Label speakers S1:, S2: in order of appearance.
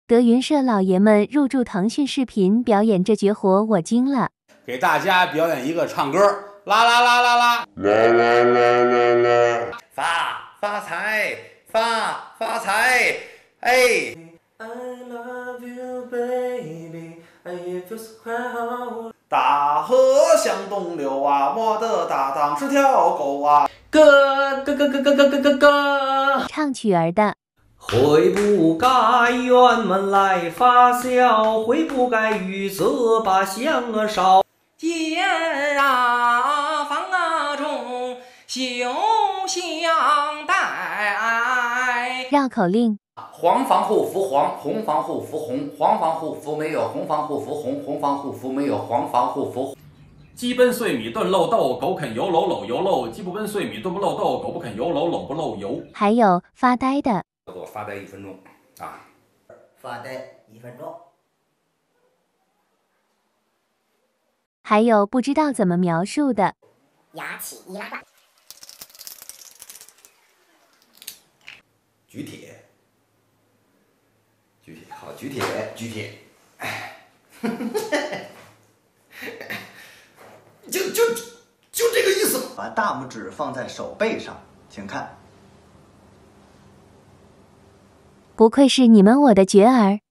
S1: 德云社老爷们入驻腾讯视频表演这绝活，我惊了。
S2: 给大家表演一个唱歌，啦啦啦啦啦，啦啦啦啦啦，
S3: 发财，发财，哎。I love you, baby. I feel so proud. 大河向东流啊，我的搭档是条狗啊。咯，
S1: 唱曲儿的。
S3: 悔不该辕门来发笑，悔不该与这把香烧。
S4: 燕啊，房啊中，休相待。
S1: 绕口令。
S3: 黄防护服黄，红防护服红，黄防护服没有红防护服红，红防护服没有黄防护服。
S5: 鸡奔碎米炖漏豆，狗啃油篓篓油漏；鸡不奔碎米炖不漏豆，狗不啃油篓篓不漏油。
S1: 还有发呆的，
S3: 叫做发呆1分钟啊，
S6: 发呆1分钟。
S1: 还有不知道怎么描述的，
S6: 牙起一拉断。
S3: 举铁。好，举铁，哎，就这个意思。
S7: 把大拇指放在手背上，请看。
S1: 不愧是你们我的绝儿。